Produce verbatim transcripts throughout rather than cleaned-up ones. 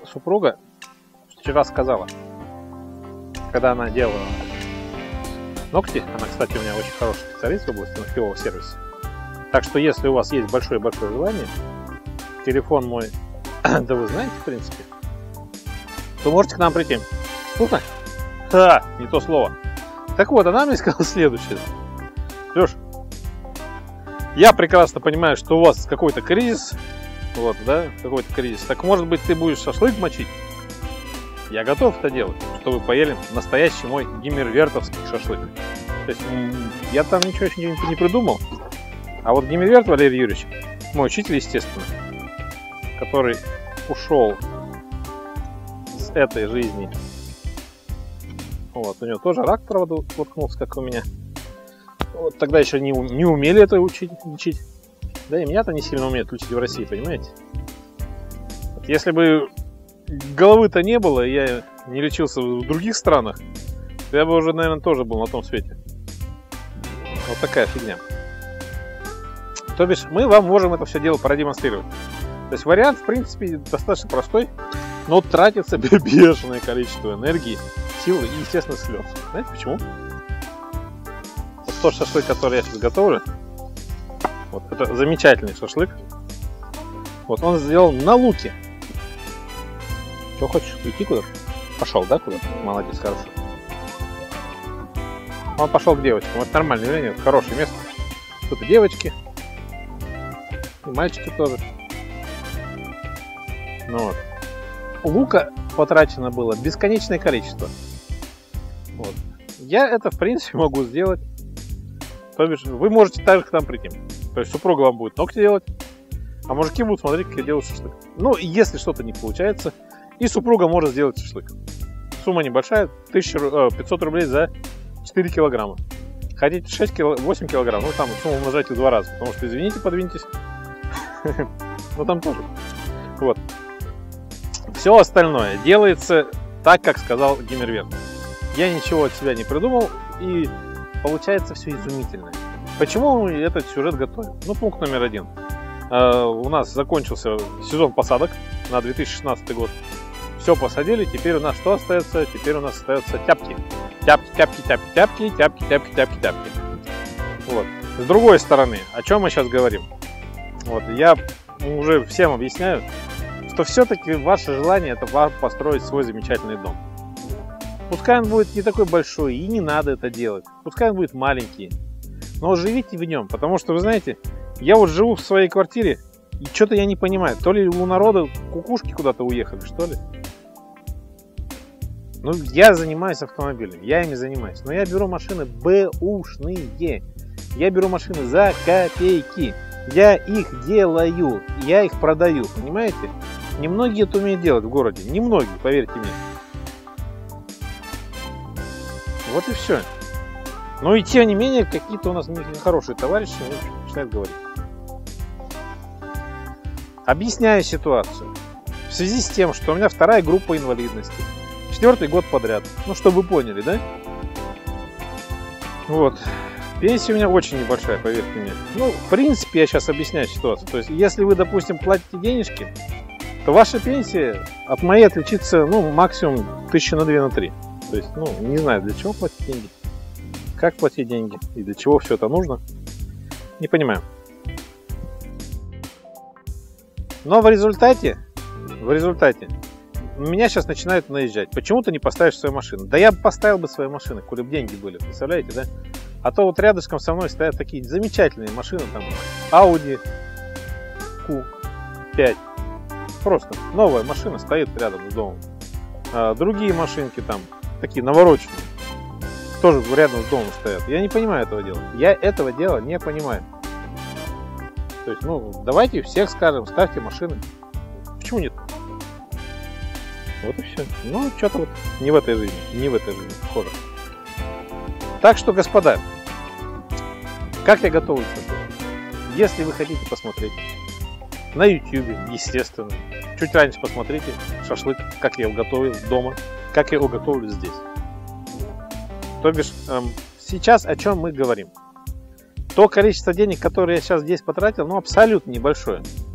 супруга вчера сказала, когда она делала ногти, она, кстати, у меня очень хороший специалист в области ногтевого сервиса. Так что, если у вас есть большое-большое желание, телефон мой, да вы знаете, в принципе, то можете к нам прийти. Вкусно? Ха, не то слово. Так вот, она мне сказала следующее. Леш, я прекрасно понимаю, что у вас какой-то кризис. Вот, да, какой-то кризис. Так, может быть, ты будешь шашлык мочить? Я готов это делать, чтобы вы поели настоящий мой гиммервертовский шашлык. То есть, я там ничего еще не, не придумал. А вот Гиммерверт Валерий Юрьевич, мой учитель, естественно, который ушел с этой жизни. Вот, у него тоже рак, правда, воткнулся, как у меня. Вот, тогда еще не, не умели это учить, лечить. Да и меня-то не сильно умеют лечить в России, понимаете? Вот, если бы головы-то не было, и я не лечился в других странах, то я бы уже, наверное, тоже был на том свете. Вот такая фигня. То бишь, мы вам можем это все дело продемонстрировать. То есть вариант, в принципе, достаточно простой, но тратится бешеное количество энергии, силы и, естественно, слез. Знаете почему? Вот тот шашлык, который я сейчас готовлю, вот это замечательный шашлык. Вот он сделан на луке. Что хочешь, уйти куда-то? Пошел, да, куда-то? Молодец, хорошо. Он пошел к девочкам. Вот нормальное явление, хорошее место. Тут и девочки, и мальчики тоже. Ну вот. Лука потрачено было бесконечное количество. Вот. Я это, в принципе, могу сделать. То бишь, вы можете также к нам прийти. То есть супруга вам будет ногти делать, а мужики будут смотреть, как я делаю шашлык. Ну, если что-то не получается, и супруга может сделать шашлык. Сумма небольшая, тысяча пятьсот рублей за четыре килограмма. Хотите шесть кило, восемь килограмм, ну там сумму умножайте в два раза, потому что, извините, подвиньтесь. Ну там тоже. Вот. Все остальное делается так, как сказал Гиммерверт. Я ничего от себя не придумал, и получается все изумительно. Почему мы этот сюжет готовим? Ну, пункт номер один. У нас закончился сезон посадок на две тысячи шестнадцатый год. Все посадили, теперь у нас что остается? Теперь у нас остаются тяпки. Тяпки, тяпки, тяпки, тяпки, тяпки, тяпки, тяпки, тяпки. Вот. С другой стороны, о чем мы сейчас говорим? Вот, я уже всем объясняю, что все-таки ваше желание — это построить свой замечательный дом. Пускай он будет не такой большой, и не надо это делать. Пускай он будет маленький, но живите в нем. Потому что, вы знаете, я вот живу в своей квартире, и что-то я не понимаю. То ли у народа кукушки куда-то уехали, что ли. Ну, я занимаюсь автомобилями, я ими занимаюсь. Но я беру машины бэушные. Я беру машины за копейки. Я их делаю, я их продаю, понимаете? Немногие это умеют делать в городе. Немногие, поверьте мне. Вот и все. Но и тем не менее, какие-то у нас нехорошие товарищи начинают говорить. Объясняю ситуацию. В связи с тем, что у меня вторая группа инвалидности. Четвертый год подряд. Ну, чтобы вы поняли, да? Вот. Пенсия у меня очень небольшая, поверьте мне. Ну, в принципе, я сейчас объясняю ситуацию. То есть, если вы, допустим, платите денежки, то ваша пенсия от моей отличится, ну, максимум тысячи на две, на три. То есть, ну, не знаю, для чего платить деньги, как платить деньги и для чего все это нужно, не понимаю. Но в результате, в результате, меня сейчас начинают наезжать. Почему ты не поставишь свою машину? Да я бы поставил бы свои машины, коли бы деньги были, представляете, да? А то вот рядышком со мной стоят такие замечательные машины, там, Audi Q пять. Просто новая машина стоит рядом с домом. А другие машинки там, такие навороченные, тоже рядом с домом стоят. Я не понимаю этого дела. Я этого дела не понимаю. То есть, ну, давайте всех скажем, ставьте машины. Почему нет? Вот и все. Ну, что-то вот не в этой жизни, не в этой жизни, похоже. Так что, господа, как я готовлю шашлык? Если вы хотите посмотреть на ютубе, естественно, чуть раньше посмотрите шашлык, как я его готовил дома, как я его готовлю здесь. То бишь, эм, сейчас о чем мы говорим? То количество денег, которое я сейчас здесь потратил, ну, абсолютно небольшое. То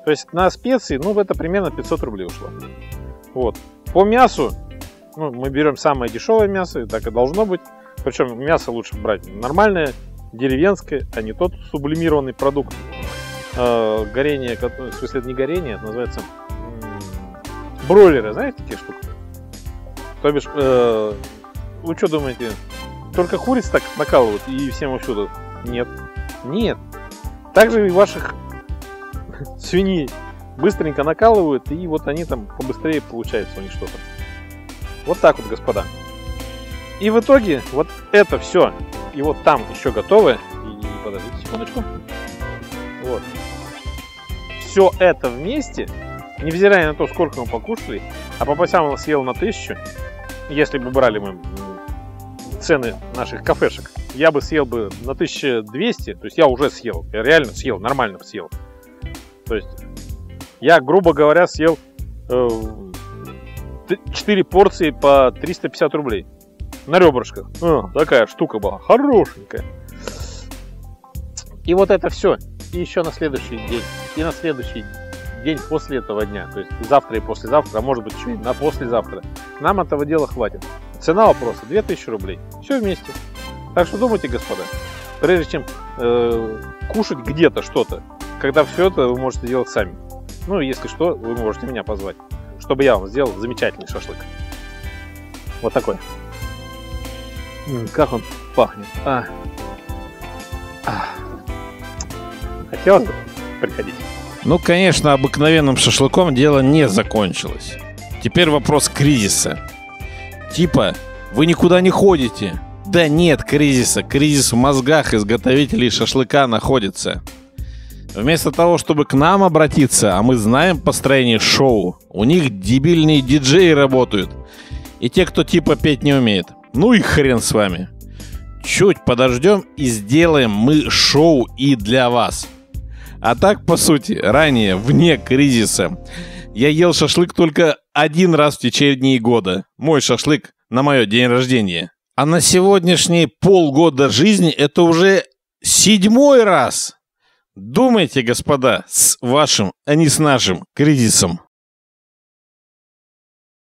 То есть на специи, ну, это примерно пятьсот рублей ушло. Вот. По мясу, ну, мы берем самое дешевое мясо, и так и должно быть. Причем мясо лучше брать нормальное, деревенское, а не тот сублимированный продукт. Э, горение, в смысле, это не горение, это называется бройлеры, знаете, такие штуки? То бишь, э, вы что думаете, только куриц так накалывают и всем всюду? Нет. Нет. Также и ваших свиней быстренько накалывают, и вот они там побыстрее получается у них что-то. Вот так вот, господа. И в итоге вот это все, и вот там еще готово. И подождите секундочку. Вот. Все это вместе, невзирая на то, сколько мы покушали, а Папасян съел на тысячу, если бы брали мы цены наших кафешек, я бы съел бы на тысячу двести, то есть я уже съел, я реально съел, нормально съел. То есть я, грубо говоря, съел э, четыре порции по триста пятьдесят рублей на ребрышках. А, такая штука была, хорошенькая. И вот это все. И еще на следующий день. И на следующий день после этого дня. То есть завтра и послезавтра, а может быть еще и на послезавтра. Нам этого дела хватит. Цена вопроса две тысячи рублей. Все вместе. Так что думайте, господа. Прежде чем э, кушать где-то что-то, когда все это вы можете делать сами. Ну, если что, вы можете меня позвать, чтобы я вам сделал замечательный шашлык. Вот такой. М-м, как он пахнет. А. А. Хотелось бы приходить. Ну, конечно, обыкновенным шашлыком дело не закончилось. Теперь вопрос кризиса. Типа, вы никуда не ходите. Да нет кризиса. Кризис в мозгах изготовителей шашлыка находится. Вместо того, чтобы к нам обратиться, а мы знаем построение шоу, у них дебильные диджеи работают. И те, кто типа петь не умеет. Ну и хрен с вами. Чуть подождем и сделаем мы шоу и для вас. А так, по сути, ранее, вне кризиса, я ел шашлык только один раз в течение года. Мой шашлык на мое день рождения. А на сегодняшние полгода жизни это уже седьмой раз. Думайте, господа, с вашим, а не с нашим кризисом.